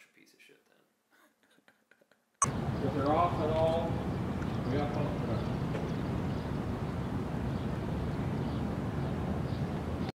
a piece of shit then. If they're off at all, we got post production.